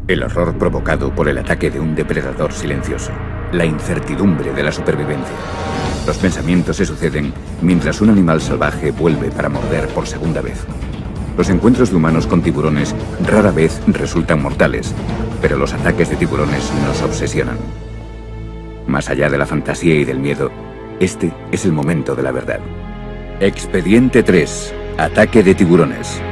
El horror provocado por el ataque de un depredador silencioso. La incertidumbre de la supervivencia. Los pensamientos se suceden mientras un animal salvaje vuelve para morder por segunda vez. Los encuentros de humanos con tiburones rara vez resultan mortales, pero los ataques de tiburones nos obsesionan. Más allá de la fantasía y del miedo, este es el momento de la verdad. Expediente 3. Ataque de tiburones.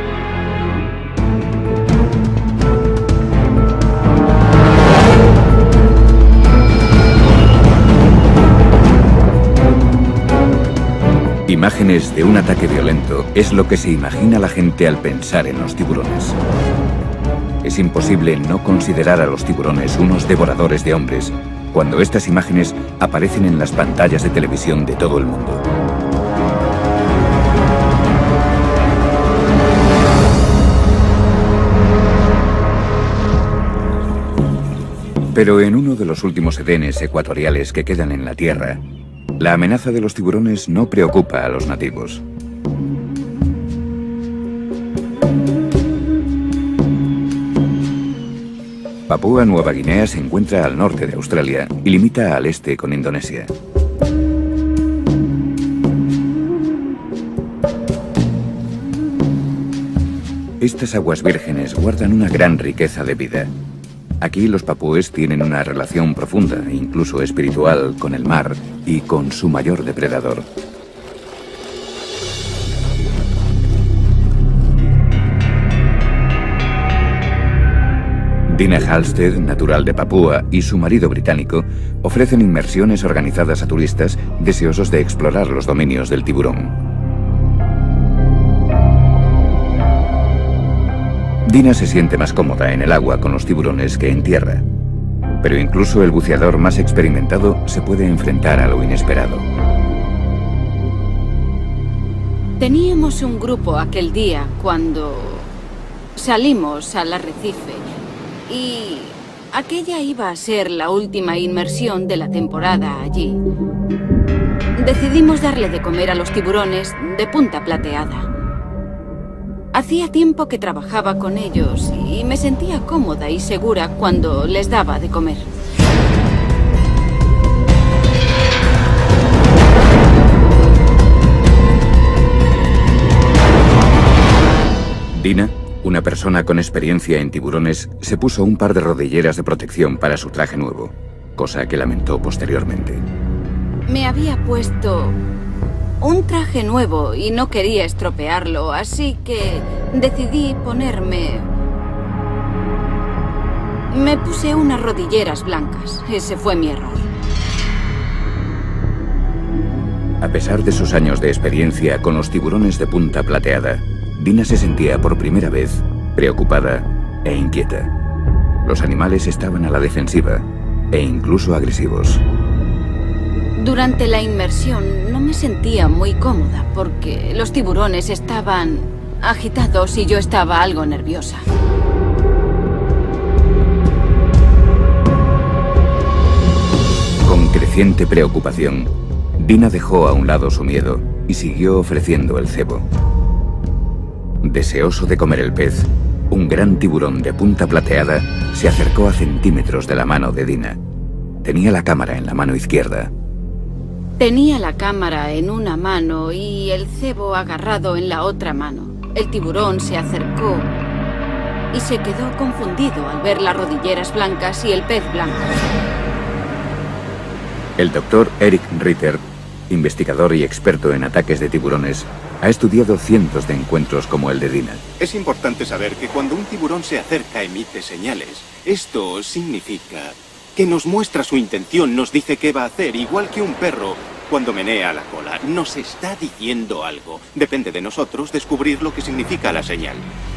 Imágenes de un ataque violento es lo que se imagina la gente al pensar en los tiburones. Es imposible no considerar a los tiburones unos devoradores de hombres cuando estas imágenes aparecen en las pantallas de televisión de todo el mundo. Pero en uno de los últimos edenes ecuatoriales que quedan en la Tierra, la amenaza de los tiburones no preocupa a los nativos. Papúa Nueva Guinea se encuentra al norte de Australia y limita al este con Indonesia. Estas aguas vírgenes guardan una gran riqueza de vida. Aquí los papúes tienen una relación profunda, incluso espiritual, con el mar y con su mayor depredador. Dina Halstead, natural de Papúa, y su marido británico ofrecen inmersiones organizadas a turistas deseosos de explorar los dominios del tiburón. Dina se siente más cómoda en el agua con los tiburones que en tierra, pero incluso el buceador más experimentado se puede enfrentar a lo inesperado. Teníamos un grupo aquel día cuando salimos al arrecife y aquella iba a ser la última inmersión de la temporada allí. Decidimos darle de comer a los tiburones de punta plateada. Hacía tiempo que trabajaba con ellos y me sentía cómoda y segura cuando les daba de comer. Dina, una persona con experiencia en tiburones, se puso un par de rodilleras de protección para su traje nuevo, cosa que lamentó posteriormente. Me había puesto un traje nuevo y no quería estropearlo, así que decidí ponerme... Me puse unas rodilleras blancas. Ese fue mi error. A pesar de sus años de experiencia con los tiburones de punta plateada, Dina se sentía por primera vez preocupada e inquieta. Los animales estaban a la defensiva e incluso agresivos. Durante la inmersión no me sentía muy cómoda porque los tiburones estaban agitados y yo estaba algo nerviosa. Con creciente preocupación, Dina dejó a un lado su miedo y siguió ofreciendo el cebo. Deseoso de comer el pez, un gran tiburón de punta plateada se acercó a centímetros de la mano de Dina. Tenía la cámara en la mano izquierda. Tenía la cámara en una mano y el cebo agarrado en la otra mano. El tiburón se acercó y se quedó confundido al ver las rodilleras blancas y el pez blanco. El doctor Eric Ritter, investigador y experto en ataques de tiburones, ha estudiado cientos de encuentros como el de Dina. Es importante saber que cuando un tiburón se acerca emite señales. Esto significa que nos muestra su intención, nos dice qué va a hacer, igual que un perro cuando menea la cola. Nos está diciendo algo. Depende de nosotros descubrir lo que significa la señal.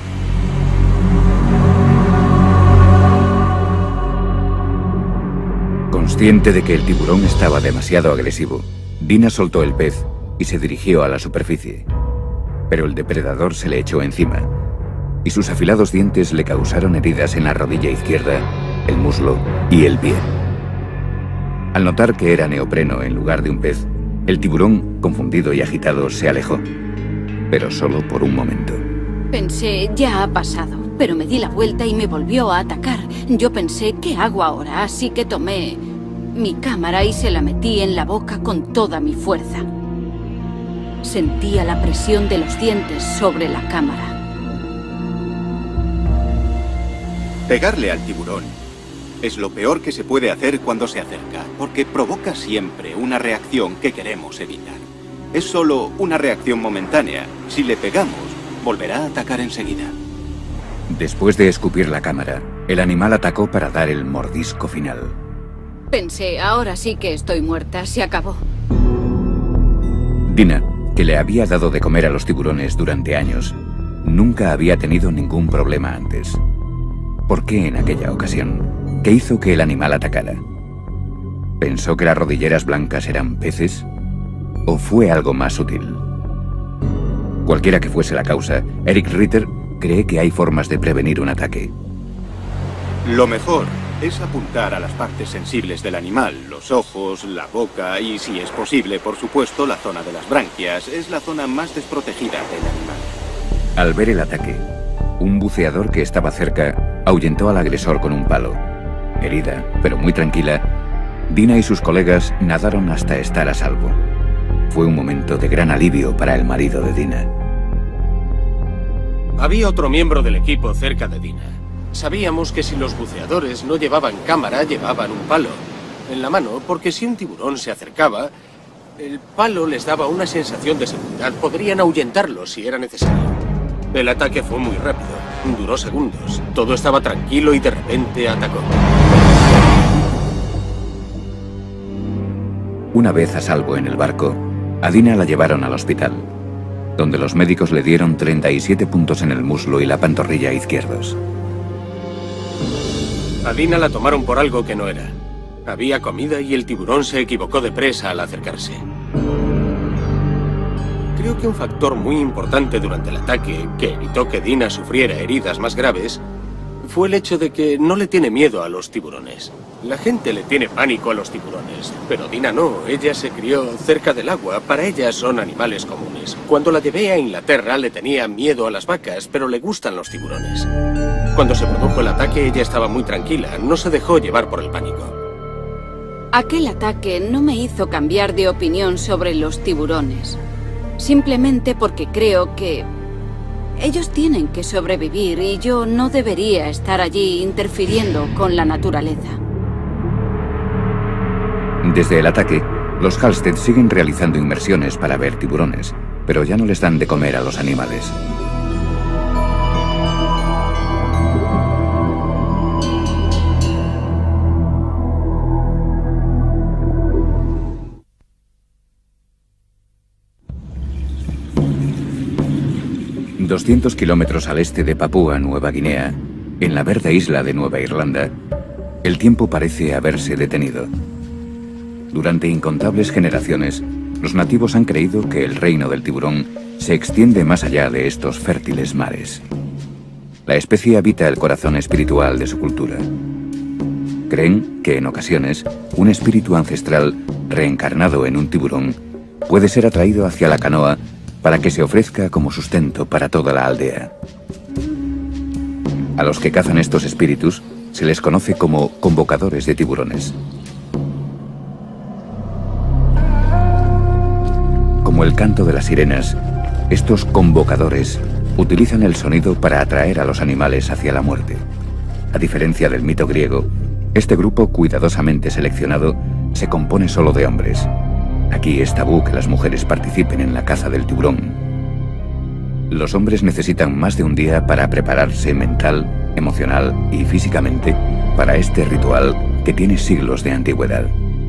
Consciente de que el tiburón estaba demasiado agresivo, Dina soltó el pez y se dirigió a la superficie. Pero el depredador se le echó encima y sus afilados dientes le causaron heridas en la rodilla izquierda, el muslo y el pie. Al notar que era neopreno en lugar de un pez, el tiburón, confundido y agitado, se alejó, pero solo por un momento. Pensé, ya ha pasado. pero me di la vuelta y me volvió a atacar. Yo pensé, ¿qué hago ahora? Así que tomé mi cámara y se la metí en la boca con toda mi fuerza. Sentía la presión de los dientes sobre la cámara. Pegarle al tiburón es lo peor que se puede hacer cuando se acerca, porque provoca siempre una reacción que queremos evitar. Es solo una reacción momentánea. Si le pegamos, volverá a atacar enseguida. Después de escupir la cámara, el animal atacó para dar el mordisco final. Pensé, ahora sí que estoy muerta, se acabó. Dina, que le había dado de comer a los tiburones durante años, nunca había tenido ningún problema antes. ¿Por qué en aquella ocasión? ¿Qué hizo que el animal atacara? ¿Pensó que las rodilleras blancas eran peces? ¿O fue algo más sutil? Cualquiera que fuese la causa, Eric Ritter cree que hay formas de prevenir un ataque. Lo mejor es apuntar a las partes sensibles del animal, los ojos, la boca y, si es posible, por supuesto, la zona de las branquias. Es la zona más desprotegida del animal. Al ver el ataque, un buceador que estaba cerca ahuyentó al agresor con un palo. Herida, pero muy tranquila, Dina y sus colegas nadaron hasta estar a salvo. Fue un momento de gran alivio para el marido de Dina. Había otro miembro del equipo cerca de Dina. Sabíamos que si los buceadores no llevaban cámara, llevaban un palo en la mano, porque si un tiburón se acercaba, el palo les daba una sensación de seguridad. Podrían ahuyentarlo si era necesario. El ataque fue muy rápido, duró segundos. Todo estaba tranquilo y de repente atacó. Una vez a salvo en el barco, a Dina la llevaron al hospital, donde los médicos le dieron 37 puntos en el muslo y la pantorrilla izquierdos. A Dina la tomaron por algo que no era. Había comida y el tiburón se equivocó de presa al acercarse. Creo que un factor muy importante durante el ataque, que evitó que Dina sufriera heridas más graves, fue el hecho de que no le tiene miedo a los tiburones. La gente le tiene pánico a los tiburones, pero Dina no. Ella se crió cerca del agua. Para ella son animales comunes. Cuando la llevé a Inglaterra le tenía miedo a las vacas, pero le gustan los tiburones. Cuando se produjo el ataque ella estaba muy tranquila, no se dejó llevar por el pánico. Aquel ataque no me hizo cambiar de opinión sobre los tiburones. Simplemente porque creo que ellos tienen que sobrevivir y yo no debería estar allí interfiriendo con la naturaleza. Desde el ataque, los Halstead siguen realizando inmersiones para ver tiburones, pero ya no les dan de comer a los animales. ...200 kilómetros al este de Papúa Nueva Guinea, en la verde isla de Nueva Irlanda, el tiempo parece haberse detenido. Durante incontables generaciones, los nativos han creído que el reino del tiburón se extiende más allá de estos fértiles mares. La especie habita el corazón espiritual de su cultura. Creen que en ocasiones un espíritu ancestral reencarnado en un tiburón puede ser atraído hacia la canoa para que se ofrezca como sustento para toda la aldea. A los que cazan estos espíritus se les conoce como convocadores de tiburones. Como el canto de las sirenas, estos convocadores utilizan el sonido para atraer a los animales hacia la muerte. A diferencia del mito griego, este grupo cuidadosamente seleccionado se compone solo de hombres. Aquí es tabú que las mujeres participen en la caza del tiburón. Los hombres necesitan más de un día para prepararse mental, emocional y físicamente para este ritual que tiene siglos de antigüedad.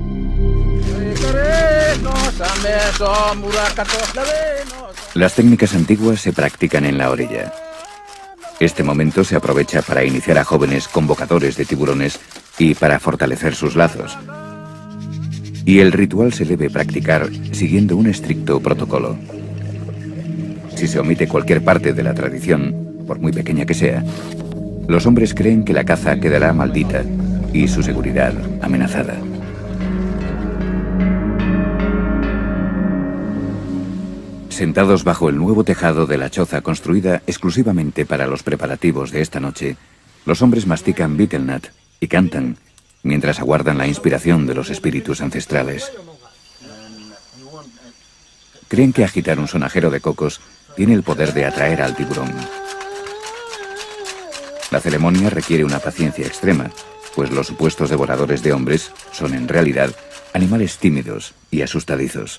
Las técnicas antiguas se practican en la orilla. Este momento se aprovecha para iniciar a jóvenes convocadores de tiburones y para fortalecer sus lazos. Y el ritual se debe practicar siguiendo un estricto protocolo. Si se omite cualquier parte de la tradición, por muy pequeña que sea, los hombres creen que la caza quedará maldita y su seguridad amenazada. Sentados bajo el nuevo tejado de la choza construida exclusivamente para los preparativos de esta noche, los hombres mastican betelnut y cantan mientras aguardan la inspiración de los espíritus ancestrales. Creen que agitar un sonajero de cocos tiene el poder de atraer al tiburón. La ceremonia requiere una paciencia extrema, pues los supuestos devoradores de hombres son en realidad animales tímidos y asustadizos.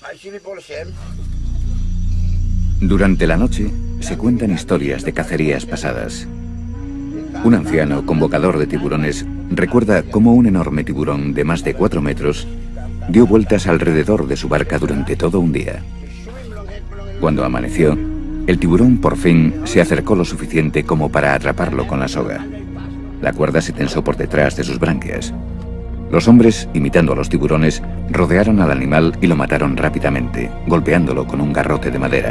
Durante la noche se cuentan historias de cacerías pasadas. Un anciano convocador de tiburones recuerda cómo un enorme tiburón de más de 4 metros dio vueltas alrededor de su barca durante todo un día. Cuando amaneció, el tiburón por fin se acercó lo suficiente como para atraparlo con la soga. La cuerda se tensó por detrás de sus branquias. Los hombres, imitando a los tiburones, rodearon al animal y lo mataron rápidamente, golpeándolo con un garrote de madera.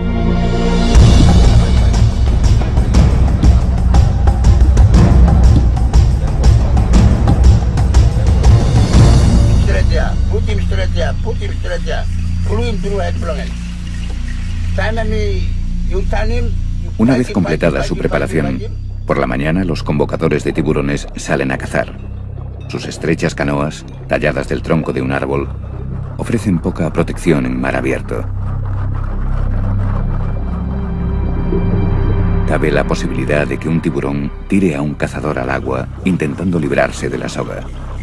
Una vez completada su preparación, por la mañana los convocadores de tiburones salen a cazar. Sus estrechas canoas, talladas del tronco de un árbol, ofrecen poca protección en mar abierto. Cabe la posibilidad de que un tiburón tire a un cazador al agua intentando librarse de la soga.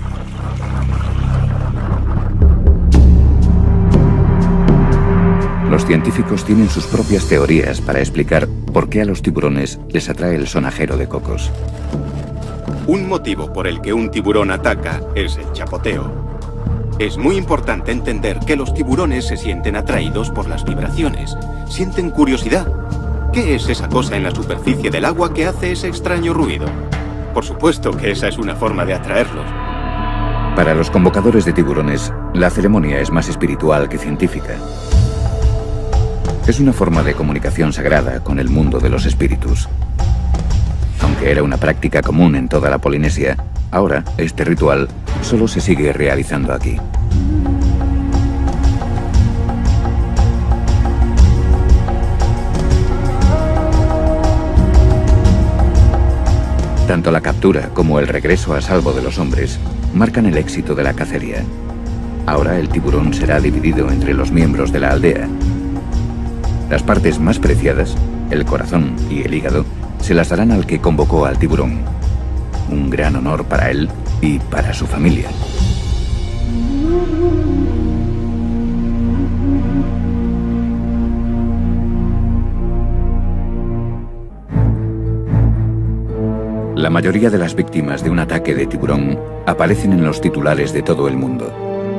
Los científicos tienen sus propias teorías para explicar por qué a los tiburones les atrae el sonajero de cocos. Un motivo por el que un tiburón ataca es el chapoteo. Es muy importante entender que los tiburones se sienten atraídos por las vibraciones. Sienten curiosidad. ¿Qué es esa cosa en la superficie del agua que hace ese extraño ruido? Por supuesto que esa es una forma de atraerlos. Para los convocadores de tiburones, la ceremonia es más espiritual que científica. Es una forma de comunicación sagrada con el mundo de los espíritus. Aunque era una práctica común en toda la Polinesia, ahora este ritual solo se sigue realizando aquí. Tanto la captura como el regreso a salvo de los hombres marcan el éxito de la cacería. Ahora el tiburón será dividido entre los miembros de la aldea. Las partes más preciadas, el corazón y el hígado, se las darán al que convocó al tiburón. Un gran honor para él y para su familia. La mayoría de las víctimas de un ataque de tiburón aparecen en los titulares de todo el mundo.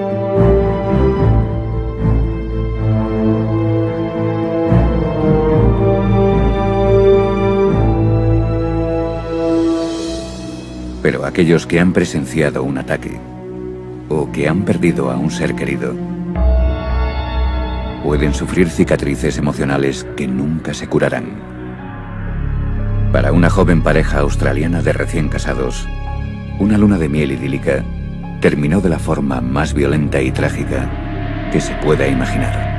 Pero aquellos que han presenciado un ataque o que han perdido a un ser querido pueden sufrir cicatrices emocionales que nunca se curarán. Para una joven pareja australiana de recién casados, una luna de miel idílica terminó de la forma más violenta y trágica que se pueda imaginar.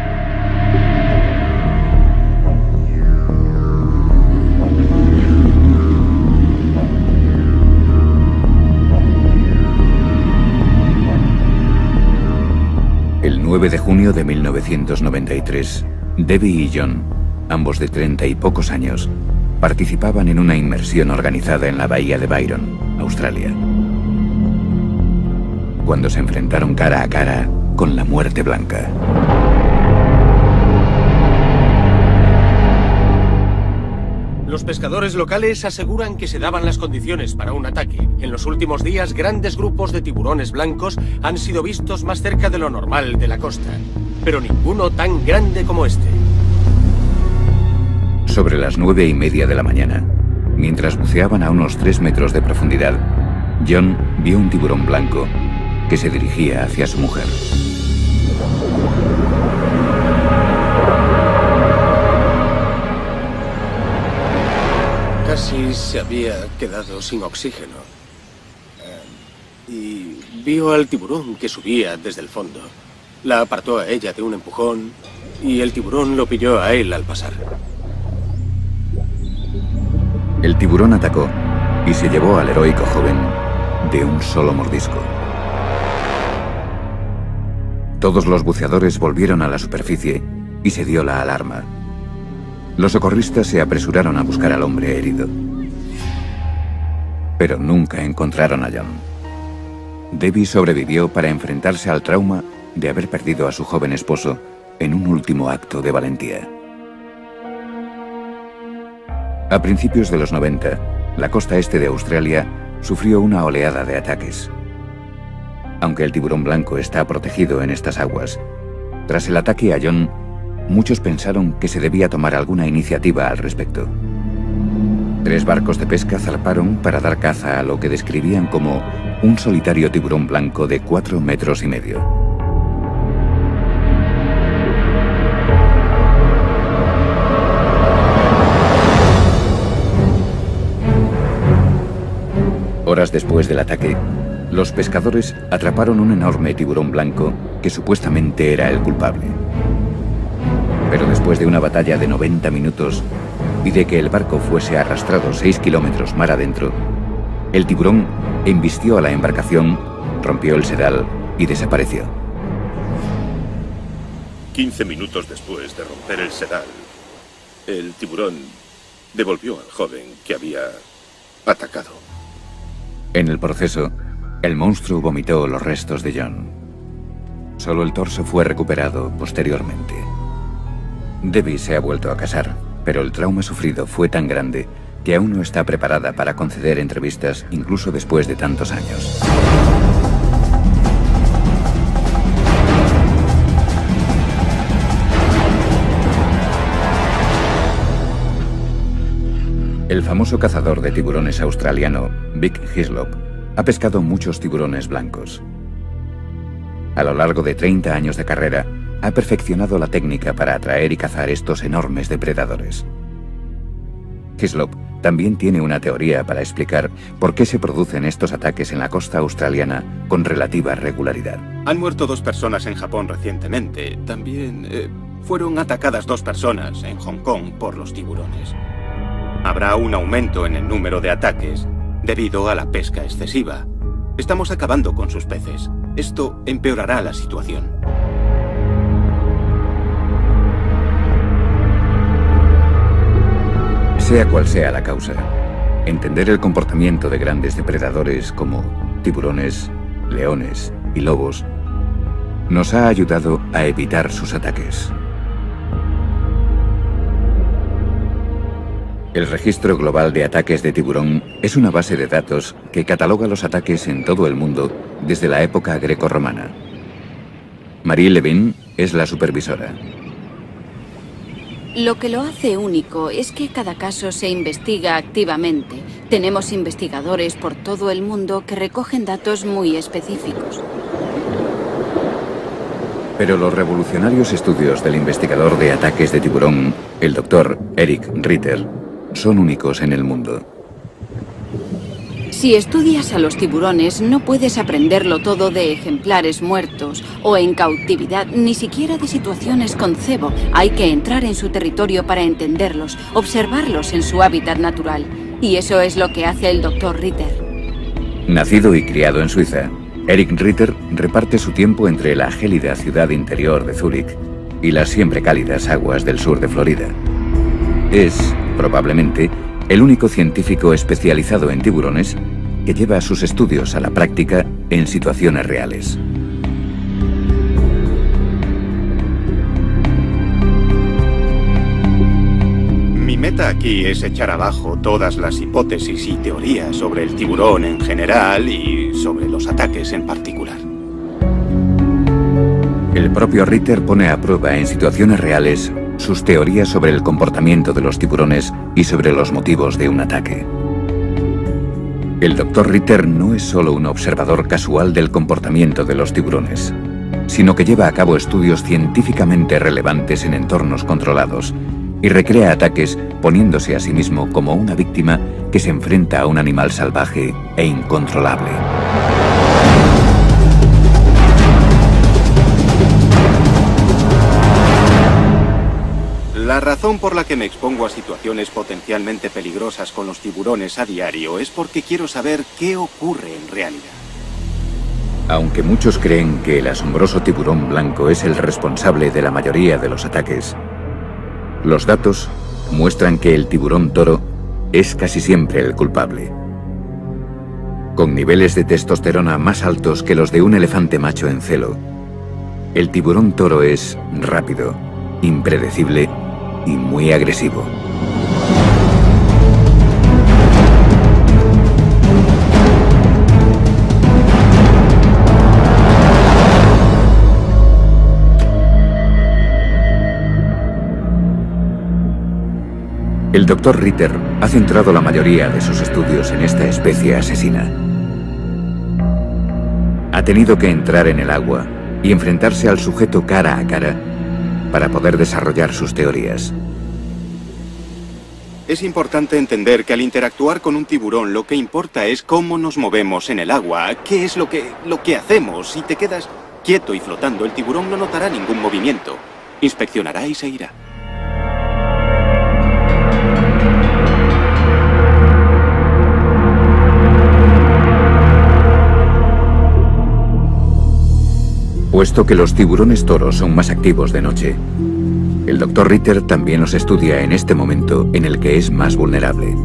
El 9 de junio de 1993, Debbie y John, ambos de 30 y pocos años, participaban en una inmersión organizada en la bahía de Byron, Australia, cuando se enfrentaron cara a cara con la muerte blanca. Los pescadores locales aseguran que se daban las condiciones para un ataque. En los últimos días, grandes grupos de tiburones blancos han sido vistos más cerca de lo normal de la costa, pero ninguno tan grande como este. Sobre las 9:30 de la mañana, mientras buceaban a unos 3 metros de profundidad, John vio un tiburón blanco que se dirigía hacia su mujer. Casi se había quedado sin oxígeno. Y vio al tiburón que subía desde el fondo. La apartó a ella de un empujón y el tiburón lo pilló a él al pasar. El tiburón atacó y se llevó al heroico joven de un solo mordisco. Todos los buceadores volvieron a la superficie y se dio la alarma. Los socorristas se apresuraron a buscar al hombre herido. Pero nunca encontraron a John. Debbie sobrevivió para enfrentarse al trauma de haber perdido a su joven esposo en un último acto de valentía. A principios de los 90, la costa este de Australia sufrió una oleada de ataques. Aunque el tiburón blanco está protegido en estas aguas, tras el ataque a John, muchos pensaron que se debía tomar alguna iniciativa al respecto. 3 barcos de pesca zarparon para dar caza a lo que describían como un solitario tiburón blanco de 4,5 metros. Horas después del ataque, los pescadores atraparon un enorme tiburón blanco que supuestamente era el culpable. Pero después de una batalla de 90 minutos y de que el barco fuese arrastrado 6 kilómetros mar adentro, el tiburón embistió a la embarcación, rompió el sedal y desapareció. 15 minutos después de romper el sedal, el tiburón devolvió al joven que había atacado. En el proceso, el monstruo vomitó los restos de John. Solo el torso fue recuperado posteriormente. Debbie se ha vuelto a casar, pero el trauma sufrido fue tan grande que aún no está preparada para conceder entrevistas incluso después de tantos años. El famoso cazador de tiburones australiano, Vic Hislop, ha pescado muchos tiburones blancos. A lo largo de 30 años de carrera, ha perfeccionado la técnica para atraer y cazar estos enormes depredadores. Hislop también tiene una teoría para explicar por qué se producen estos ataques en la costa australiana con relativa regularidad. Han muerto 2 personas en Japón recientemente. También fueron atacadas 2 personas en Hong Kong por los tiburones. Habrá un aumento en el número de ataques debido a la pesca excesiva. Estamos acabando con sus peces. Esto empeorará la situación. Sea cual sea la causa, entender el comportamiento de grandes depredadores como tiburones, leones y lobos nos ha ayudado a evitar sus ataques. El Registro Global de Ataques de Tiburón es una base de datos que cataloga los ataques en todo el mundo desde la época grecorromana. Marie Levin es la supervisora. Lo que lo hace único es que cada caso se investiga activamente. Tenemos investigadores por todo el mundo que recogen datos muy específicos. Pero los revolucionarios estudios del investigador de ataques de tiburón, el Dr. Eric Ritter, son únicos en el mundo. Si estudias a los tiburones, no puedes aprenderlo todo de ejemplares muertos o en cautividad, ni siquiera de situaciones con cebo. Hay que entrar en su territorio para entenderlos, observarlos en su hábitat natural. Y eso es lo que hace el Dr. Ritter. Nacido y criado en Suiza, Eric Ritter reparte su tiempo entre la gélida ciudad interior de Zúrich y las siempre cálidas aguas del sur de Florida. Es, probablemente, el único científico especializado en tiburones que lleva sus estudios a la práctica en situaciones reales. Mi meta aquí es echar abajo todas las hipótesis y teorías sobre el tiburón en general y sobre los ataques en particular. El propio Ritter pone a prueba en situaciones reales sus teorías sobre el comportamiento de los tiburones y sobre los motivos de un ataque. El Dr. Ritter no es solo un observador casual del comportamiento de los tiburones, sino que lleva a cabo estudios científicamente relevantes en entornos controlados y recrea ataques poniéndose a sí mismo como una víctima que se enfrenta a un animal salvaje e incontrolable. La razón por la que me expongo a situaciones potencialmente peligrosas con los tiburones a diario es porque quiero saber qué ocurre en realidad. Aunque muchos creen que el asombroso tiburón blanco es el responsable de la mayoría de los ataques, los datos muestran que el tiburón toro es casi siempre el culpable. Con niveles de testosterona más altos que los de un elefante macho en celo, el tiburón toro es rápido, impredecible y muy agresivo. El Dr. Ritter ha centrado la mayoría de sus estudios en esta especie asesina. Ha tenido que entrar en el agua y enfrentarse al sujeto cara a cara para poder desarrollar sus teorías. Es importante entender que al interactuar con un tiburón lo que importa es cómo nos movemos en el agua, qué es lo que hacemos. Si te quedas quieto y flotando, el tiburón no notará ningún movimiento. Inspeccionará y se irá. Puesto que los tiburones toros son más activos de noche, el Dr. Ritter también los estudia en este momento en el que es más vulnerable.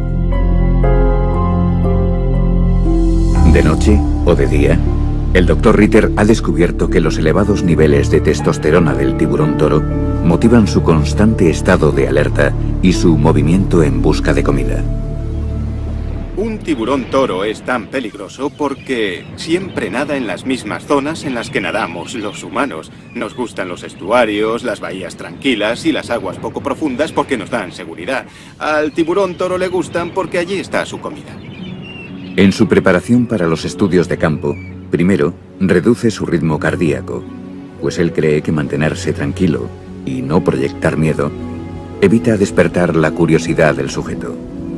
De noche o de día, el Dr. Ritter ha descubierto que los elevados niveles de testosterona del tiburón toro motivan su constante estado de alerta y su movimiento en busca de comida. Un tiburón toro es tan peligroso porque siempre nada en las mismas zonas en las que nadamos los humanos. Nos gustan los estuarios, las bahías tranquilas y las aguas poco profundas porque nos dan seguridad. Al tiburón toro le gustan porque allí está su comida. En su preparación para los estudios de campo, primero reduce su ritmo cardíaco, pues él cree que mantenerse tranquilo y no proyectar miedo evita despertar la curiosidad del sujeto.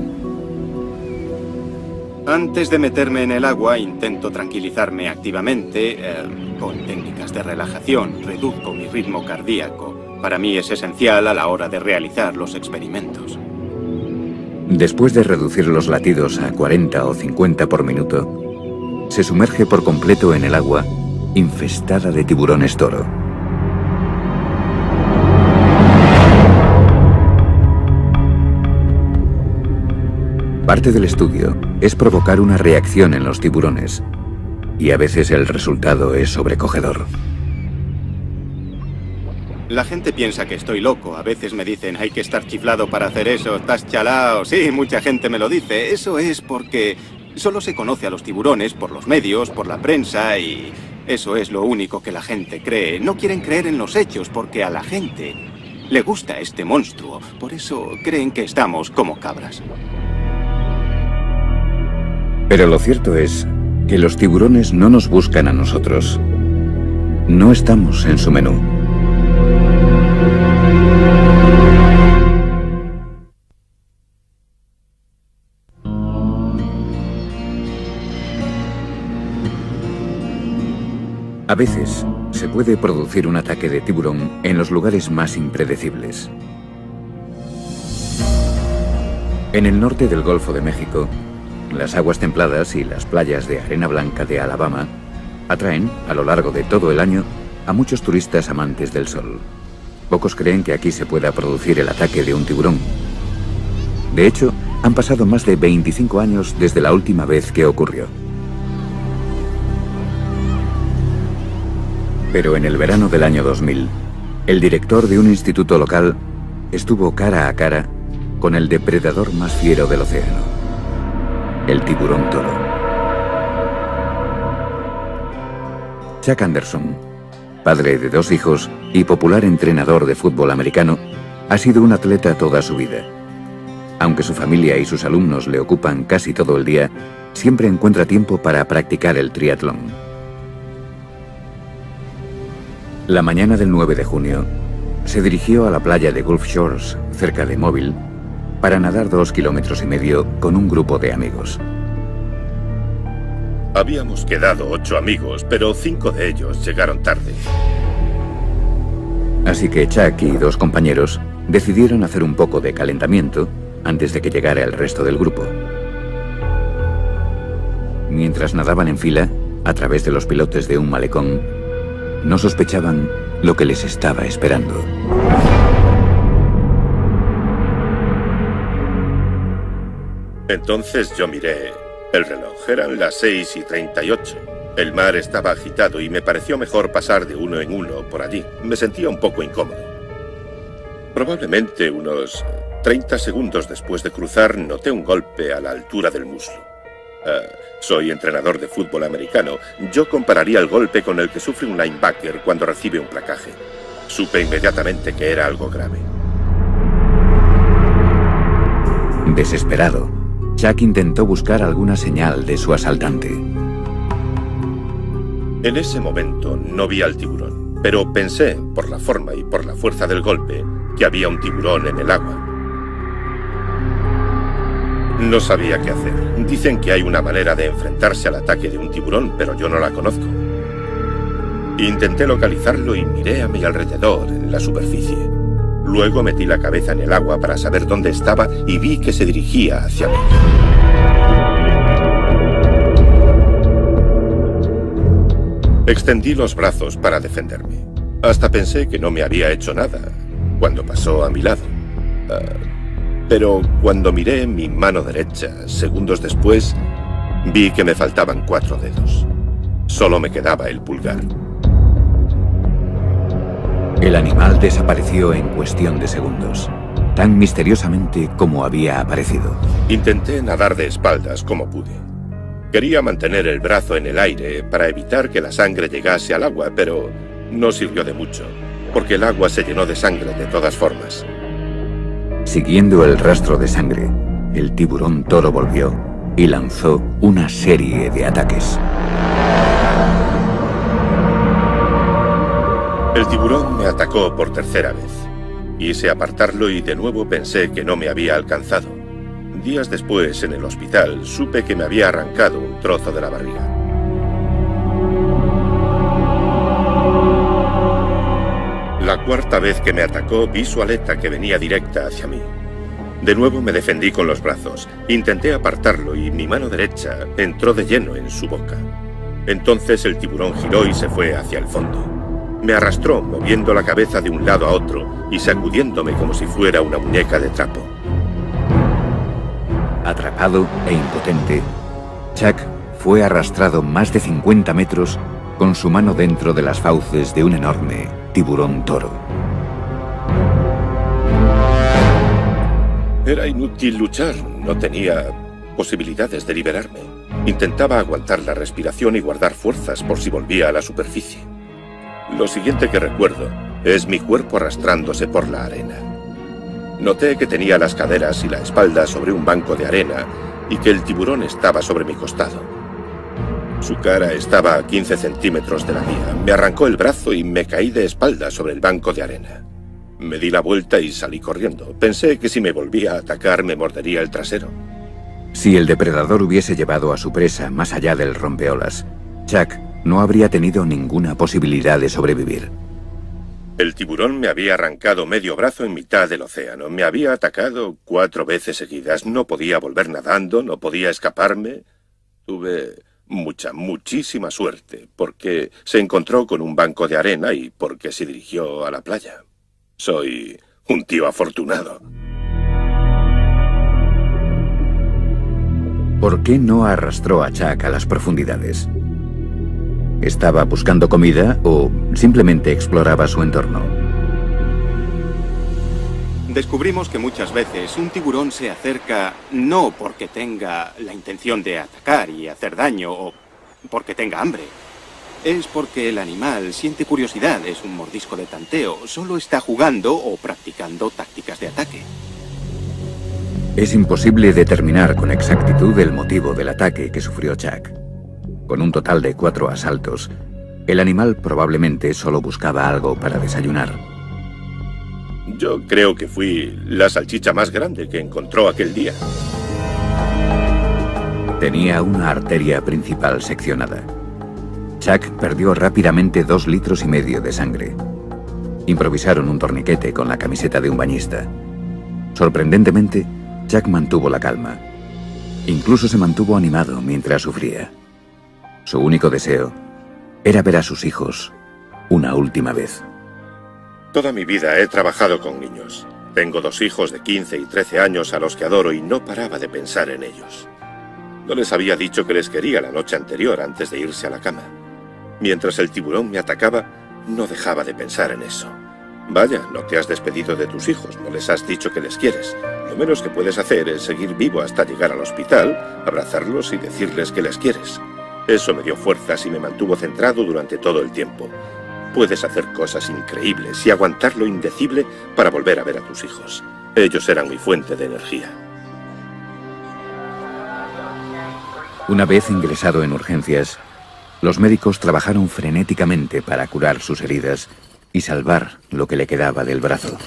Antes de meterme en el agua, intento tranquilizarme activamente con técnicas de relajación. Reduzco mi ritmo cardíaco. Para mí es esencial a la hora de realizar los experimentos. Después de reducir los latidos a 40 o 50 por minuto, se sumerge por completo en el agua infestada de tiburones toro. Parte del estudio es provocar una reacción en los tiburones, y a veces el resultado es sobrecogedor. La gente piensa que estoy loco. A veces me dicen, hay que estar chiflado para hacer eso, estás chalao. Sí, mucha gente me lo dice. Eso es porque solo se conoce a los tiburones por los medios, por la prensa, y eso es lo único que la gente cree. No quieren creer en los hechos porque a la gente le gusta este monstruo. Por eso creen que estamos como cabras. Pero lo cierto es que los tiburones no nos buscan a nosotros. No estamos en su menú. A veces se puede producir un ataque de tiburón en los lugares más impredecibles. En el norte del Golfo de México, las aguas templadas y las playas de arena blanca de Alabama atraen, a lo largo de todo el año, a muchos turistas amantes del sol. Pocos creen que aquí se pueda producir el ataque de un tiburón. De hecho, han pasado más de 25 años desde la última vez que ocurrió. Pero en el verano del año 2000, el director de un instituto local estuvo cara a cara con el depredador más fiero del océano. El tiburón toro. Chuck Anderson, padre de 2 hijos y popular entrenador de fútbol americano, ha sido un atleta toda su vida. Aunque su familia y sus alumnos le ocupan casi todo el día, siempre encuentra tiempo para practicar el triatlón. La mañana del 9 de junio, se dirigió a la playa de Gulf Shores, cerca de Mobile, para nadar 2,5 kilómetros con un grupo de amigos. Habíamos quedado 8 amigos, pero 5 de ellos llegaron tarde. Así que Chuck y 2 compañeros Decidieron hacer un poco de calentamiento antes de que llegara el resto del grupo. Mientras nadaban en fila, a través de los pilotes de un malecón, no sospechaban lo que les estaba esperando. Entonces yo miré el reloj. Eran las 6:38. El mar estaba agitado y me pareció mejor pasar de uno en uno por allí. Me sentía un poco incómodo. Probablemente unos 30 segundos después de cruzar, noté un golpe a la altura del muslo. Soy entrenador de fútbol americano. Yo compararía el golpe con el que sufre un linebacker cuando recibe un placaje. Supe inmediatamente que era algo grave. Desesperado, Chuck intentó buscar alguna señal de su asaltante. En ese momento no vi al tiburón, pero pensé, por la forma y por la fuerza del golpe, que había un tiburón en el agua. No sabía qué hacer. Dicen que hay una manera de enfrentarse al ataque de un tiburón, pero yo no la conozco. Intenté localizarlo y miré a mi alrededor, en la superficie. Luego metí la cabeza en el agua para saber dónde estaba y vi que se dirigía hacia mí. Extendí los brazos para defenderme. Hasta pensé que no me había hecho nada cuando pasó a mi lado. Pero cuando miré mi mano derecha, segundos después, vi que me faltaban 4 dedos. Solo me quedaba el pulgar. El animal desapareció en cuestión de segundos, tan misteriosamente como había aparecido. Intenté nadar de espaldas como pude. Quería mantener el brazo en el aire para evitar que la sangre llegase al agua, pero no sirvió de mucho, porque el agua se llenó de sangre de todas formas. Siguiendo el rastro de sangre, el tiburón toro volvió y lanzó una serie de ataques. El tiburón me atacó por tercera vez. Quise apartarlo y de nuevo pensé que no me había alcanzado. Días después, en el hospital, supe que me había arrancado un trozo de la barriga. La cuarta vez que me atacó, vi su aleta que venía directa hacia mí. De nuevo me defendí con los brazos. Intenté apartarlo y mi mano derecha entró de lleno en su boca. Entonces el tiburón giró y se fue hacia el fondo. Me arrastró, moviendo la cabeza de un lado a otro y sacudiéndome como si fuera una muñeca de trapo. Atrapado e impotente, Chuck fue arrastrado más de 50 metros con su mano dentro de las fauces de un enorme tiburón toro. Era inútil luchar, no tenía posibilidades de liberarme. Intentaba aguantar la respiración y guardar fuerzas por si volvía a la superficie. Lo siguiente que recuerdo es mi cuerpo arrastrándose por la arena. Noté que tenía las caderas y la espalda sobre un banco de arena y que el tiburón estaba sobre mi costado. Su cara estaba a 15 centímetros de la mía. Me arrancó el brazo y me caí de espalda sobre el banco de arena. Me di la vuelta y salí corriendo. Pensé que si me volvía a atacar me mordería el trasero. Si el depredador hubiese llevado a su presa más allá del rompeolas, Chuck no habría tenido ninguna posibilidad de sobrevivir. El tiburón me había arrancado medio brazo en mitad del océano. Me había atacado 4 veces seguidas. No podía volver nadando, no podía escaparme. Tuve muchísima suerte, porque se encontró con un banco de arena y porque se dirigió a la playa. Soy un tío afortunado. ¿Por qué no arrastró a Chuck a las profundidades? ¿Estaba buscando comida o simplemente exploraba su entorno? Descubrimos que muchas veces un tiburón se acerca no porque tenga la intención de atacar y hacer daño o porque tenga hambre. Es porque el animal siente curiosidad, es un mordisco de tanteo, solo está jugando o practicando tácticas de ataque. Es imposible determinar con exactitud el motivo del ataque que sufrió Chuck. Con un total de 4 asaltos, el animal probablemente solo buscaba algo para desayunar. Yo creo que fui la salchicha más grande que encontró aquel día. Tenía una arteria principal seccionada. Chuck perdió rápidamente 2,5 litros de sangre. Improvisaron un torniquete con la camiseta de un bañista. Sorprendentemente, Chuck mantuvo la calma. Incluso se mantuvo animado mientras sufría. Su único deseo era ver a sus hijos una última vez. Toda mi vida he trabajado con niños. Tengo 2 hijos de 15 y 13 años a los que adoro y no paraba de pensar en ellos. No les había dicho que les quería la noche anterior antes de irse a la cama. Mientras el tiburón me atacaba, no dejaba de pensar en eso. Vaya, no te has despedido de tus hijos, no les has dicho que les quieres. Lo menos que puedes hacer es seguir vivo hasta llegar al hospital, abrazarlos y decirles que les quieres. Eso me dio fuerzas y me mantuvo centrado durante todo el tiempo. Puedes hacer cosas increíbles y aguantar lo indecible para volver a ver a tus hijos. Ellos eran mi fuente de energía. Una vez ingresado en urgencias, los médicos trabajaron frenéticamente para curar sus heridas y salvar lo que le quedaba del brazo.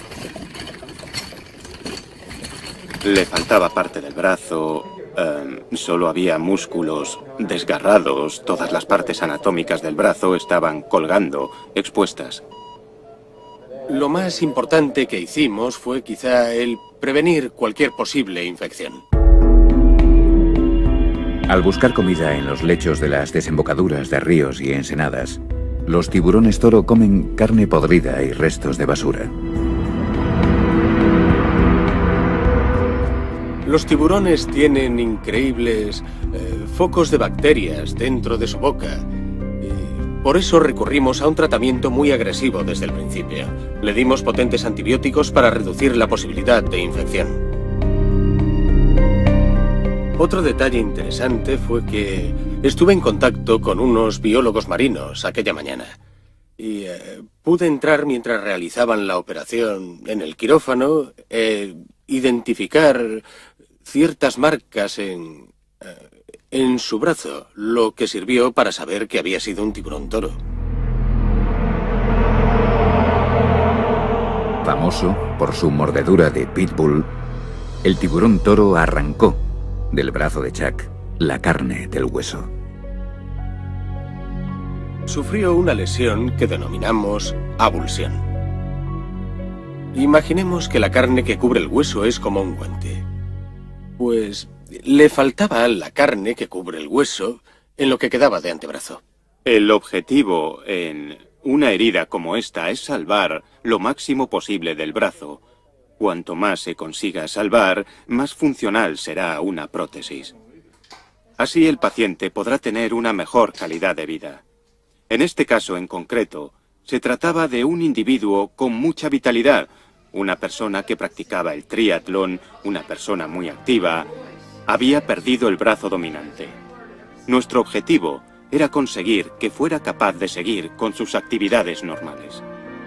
Le faltaba parte del brazo, solo había músculos desgarrados, todas las partes anatómicas del brazo estaban colgando, expuestas. Lo más importante que hicimos fue quizá el prevenir cualquier posible infección. Al buscar comida en los lechos de las desembocaduras de ríos y ensenadas, los tiburones toro comen carne podrida y restos de basura. Los tiburones tienen increíbles focos de bacterias dentro de su boca. Y por eso recurrimos a un tratamiento muy agresivo desde el principio. Le dimos potentes antibióticos para reducir la posibilidad de infección. Otro detalle interesante fue que estuve en contacto con unos biólogos marinos aquella mañana. Y pude entrar mientras realizaban la operación en el quirófano, identificar ciertas marcas en su brazo, lo que sirvió para saber que había sido un tiburón toro. Famoso por su mordedura de pitbull, el tiburón toro arrancó del brazo de Chuck la carne del hueso. Sufrió una lesión que denominamos avulsión. Imaginemos que la carne que cubre el hueso es como un guante. Pues le faltaba la carne que cubre el hueso en lo que quedaba de antebrazo. El objetivo en una herida como esta es salvar lo máximo posible del brazo. Cuanto más se consiga salvar, más funcional será una prótesis. Así el paciente podrá tener una mejor calidad de vida. En este caso en concreto, se trataba de un individuo con mucha vitalidad, una persona que practicaba el triatlón, una persona muy activa, había perdido el brazo dominante. Nuestro objetivo era conseguir que fuera capaz de seguir con sus actividades normales.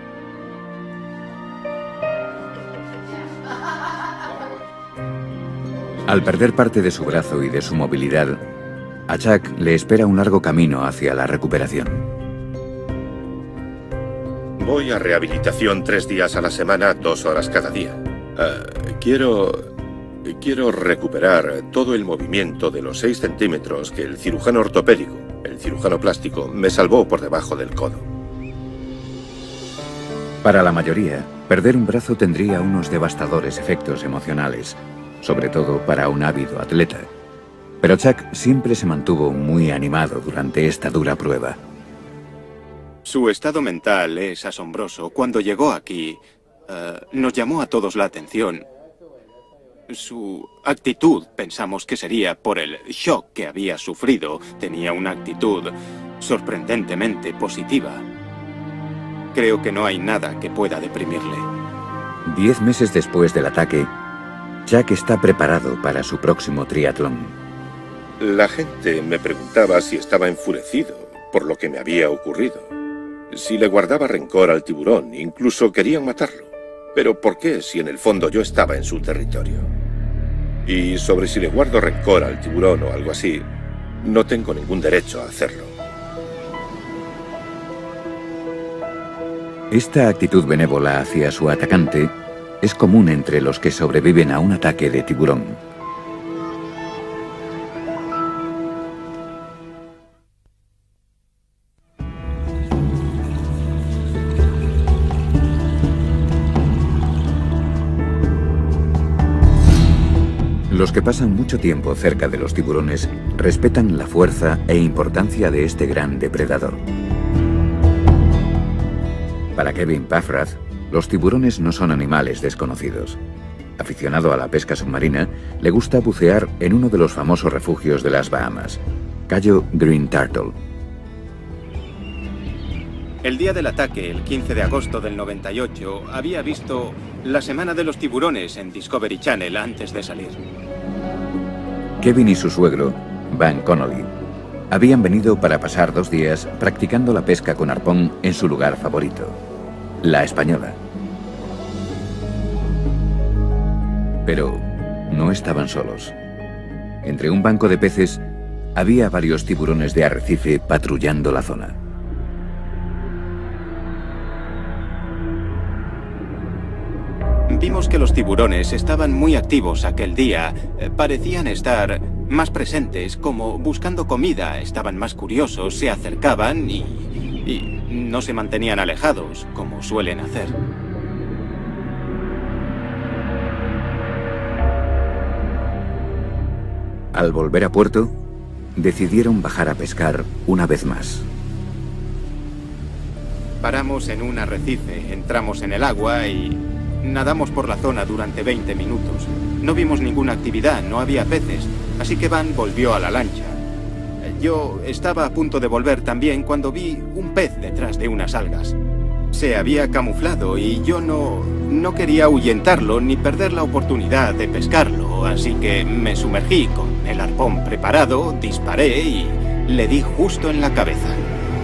Al perder parte de su brazo y de su movilidad, a Chuck le espera un largo camino hacia la recuperación. Voy a rehabilitación 3 días a la semana, 2 horas cada día. Quiero recuperar todo el movimiento de los 6 centímetros que el cirujano ortopédico, el cirujano plástico, me salvó por debajo del codo. Para la mayoría, perder un brazo tendría unos devastadores efectos emocionales, sobre todo para un ávido atleta. Pero Chuck siempre se mantuvo muy animado durante esta dura prueba. Su estado mental es asombroso. Cuando llegó aquí, nos llamó a todos la atención. Su actitud, pensamos que sería por el shock que había sufrido. Tenía una actitud sorprendentemente positiva. Creo que no hay nada que pueda deprimirle. 10 meses después del ataque, Chuck está preparado para su próximo triatlón. La gente me preguntaba si estaba enfurecido por lo que me había ocurrido. Si le guardaba rencor al tiburón, incluso querían matarlo. Pero ¿por qué si en el fondo yo estaba en su territorio? Y sobre si le guardo rencor al tiburón o algo así, no tengo ningún derecho a hacerlo. Esta actitud benévola hacia su atacante es común entre los que sobreviven a un ataque de tiburón. Los que pasan mucho tiempo cerca de los tiburones respetan la fuerza e importancia de este gran depredador. Para Kevin Paffrath, los tiburones no son animales desconocidos. Aficionado a la pesca submarina, le gusta bucear en uno de los famosos refugios de las Bahamas, Cayo Green Turtle. El día del ataque, el 15 de agosto del 98, había visto La Semana de los Tiburones en Discovery Channel antes de salir. Kevin y su suegro, Van Connolly, habían venido para pasar 2 días practicando la pesca con arpón en su lugar favorito, La Española. Pero no estaban solos. Entre un banco de peces había varios tiburones de arrecife patrullando la zona. Vimos que los tiburones estaban muy activos aquel día. Parecían estar más presentes, como buscando comida. Estaban más curiosos, se acercaban y no se mantenían alejados, como suelen hacer. Al volver a puerto, decidieron bajar a pescar una vez más. Paramos en un arrecife, entramos en el agua y nadamos por la zona durante 20 minutos. No vimos ninguna actividad, no había peces, así que Van volvió a la lancha. Yo estaba a punto de volver también cuando vi un pez detrás de unas algas. Se había camuflado y yo no quería ahuyentarlo ni perder la oportunidad de pescarlo, así que me sumergí con el arpón preparado, disparé y le di justo en la cabeza.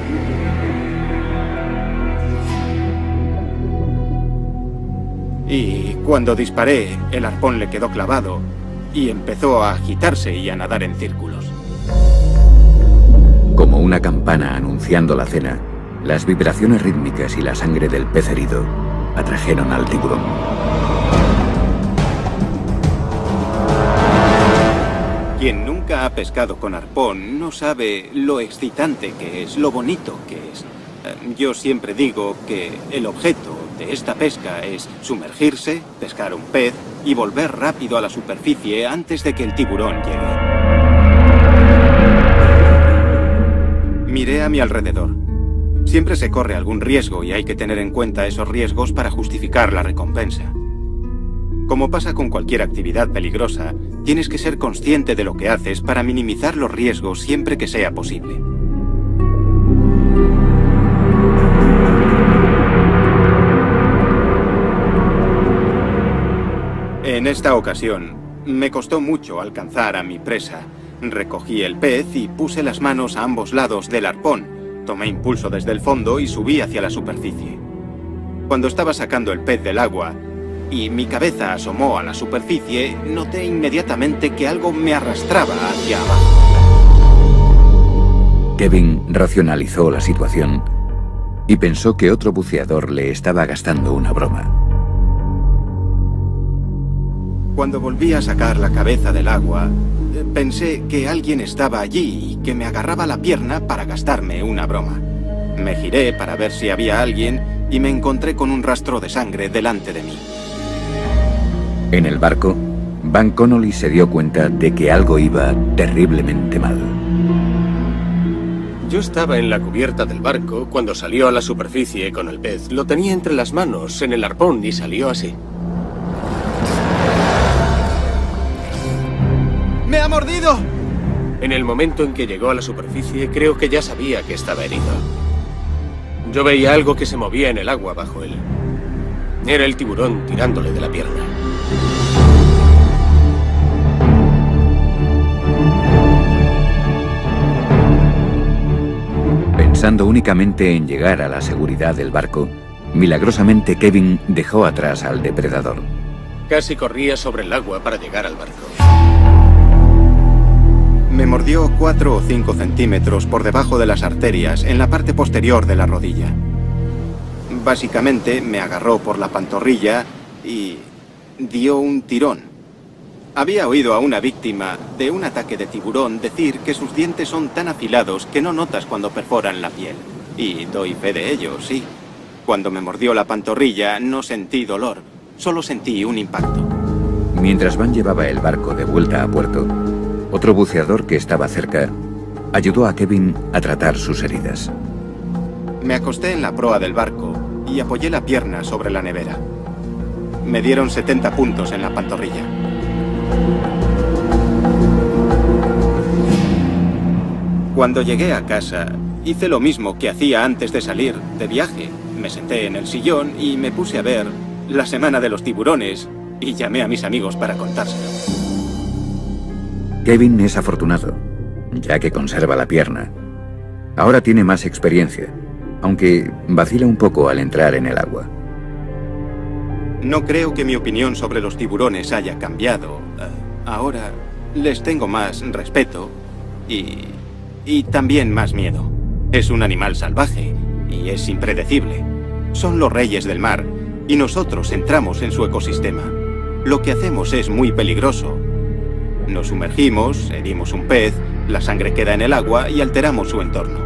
Y cuando disparé, el arpón le quedó clavado y empezó a agitarse y a nadar en círculos. Como una campana anunciando la cena, las vibraciones rítmicas y la sangre del pez herido atrajeron al tiburón. Quien nunca ha pescado con arpón no sabe lo excitante que es, lo bonito que es. Yo siempre digo que el objeto de esta pesca es sumergirse, pescar un pez y volver rápido a la superficie antes de que el tiburón llegue. Miré a mi alrededor. Siempre se corre algún riesgo y hay que tener en cuenta esos riesgos para justificar la recompensa. Como pasa con cualquier actividad peligrosa, tienes que ser consciente de lo que haces para minimizar los riesgos siempre que sea posible. En esta ocasión, me costó mucho alcanzar a mi presa. Recogí el pez y puse las manos a ambos lados del arpón. Tomé impulso desde el fondo y subí hacia la superficie. Cuando estaba sacando el pez del agua y mi cabeza asomó a la superficie, noté inmediatamente que algo me arrastraba hacia abajo. Kevin racionalizó la situación y pensó que otro buceador le estaba gastando una broma. Cuando volví a sacar la cabeza del agua, pensé que alguien estaba allí y que me agarraba la pierna para gastarme una broma. Me giré para ver si había alguien y me encontré con un rastro de sangre delante de mí. En el barco, Van Connolly se dio cuenta de que algo iba terriblemente mal. Yo estaba en la cubierta del barco cuando salió a la superficie con el pez. Lo tenía entre las manos, en el arpón, y salió así. ¡Me ha mordido! En el momento en que llegó a la superficie, creo que ya sabía que estaba herido. Yo veía algo que se movía en el agua bajo él. Era el tiburón tirándole de la pierna. Pensando únicamente en llegar a la seguridad del barco, milagrosamente Kevin dejó atrás al depredador. Casi corría sobre el agua para llegar al barco. Me mordió 4 o 5 centímetros por debajo de las arterias, en la parte posterior de la rodilla. Básicamente me agarró por la pantorrilla y dio un tirón. Había oído a una víctima de un ataque de tiburón decir que sus dientes son tan afilados que no notas cuando perforan la piel. Y doy fe de ello, sí. Cuando me mordió la pantorrilla no sentí dolor, solo sentí un impacto. Mientras Van llevaba el barco de vuelta a puerto, otro buceador que estaba cerca ayudó a Kevin a tratar sus heridas. Me acosté en la proa del barco y apoyé la pierna sobre la nevera. Me dieron 70 puntos en la pantorrilla. Cuando llegué a casa, hice lo mismo que hacía antes de salir de viaje. Me senté en el sillón y me puse a ver La Semana de los Tiburones y llamé a mis amigos para contárselo. Kevin es afortunado, ya que conserva la pierna. Ahora tiene más experiencia, aunque vacila un poco al entrar en el agua. No creo que mi opinión sobre los tiburones haya cambiado. Ahora les tengo más respeto y también más miedo. Es un animal salvaje y es impredecible. Son los reyes del mar y nosotros entramos en su ecosistema. Lo que hacemos es muy peligroso. Nos sumergimos, herimos un pez, la sangre queda en el agua y alteramos su entorno.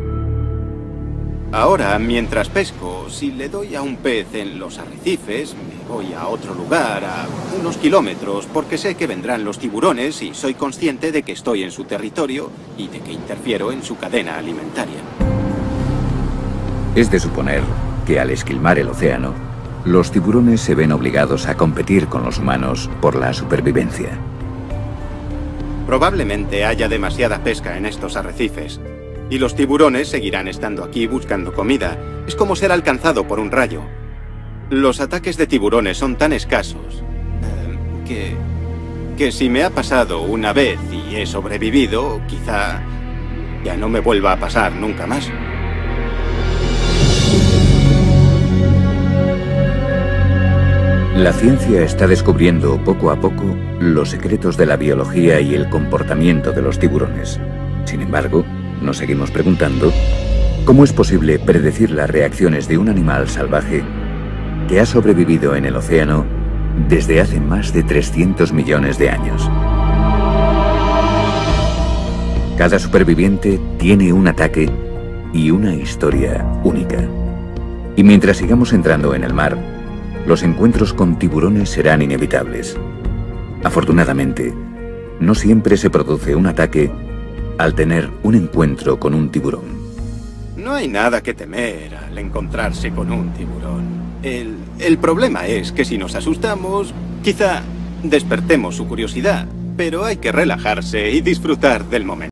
Ahora, mientras pesco, si le doy a un pez en los arrecifes, me voy a otro lugar, a unos kilómetros, porque sé que vendrán los tiburones y soy consciente de que estoy en su territorio y de que interfiero en su cadena alimentaria. Es de suponer que al esquilmar el océano, los tiburones se ven obligados a competir con los humanos por la supervivencia. Probablemente haya demasiada pesca en estos arrecifes. Y los tiburones seguirán estando aquí buscando comida. Es como ser alcanzado por un rayo. Los ataques de tiburones son tan escasos que si me ha pasado una vez y he sobrevivido, quizá ya no me vuelva a pasar nunca más. La ciencia está descubriendo poco a poco los secretos de la biología y el comportamiento de los tiburones. Sin embargo, nos seguimos preguntando cómo es posible predecir las reacciones de un animal salvaje que ha sobrevivido en el océano desde hace más de 300 millones de años. Cada superviviente tiene un ataque y una historia única. Y mientras sigamos entrando en el mar, los encuentros con tiburones serán inevitables. Afortunadamente, no siempre se produce un ataque al tener un encuentro con un tiburón. No hay nada que temer al encontrarse con un tiburón. El problema es que si nos asustamos, quizá despertemos su curiosidad, pero hay que relajarse y disfrutar del momento.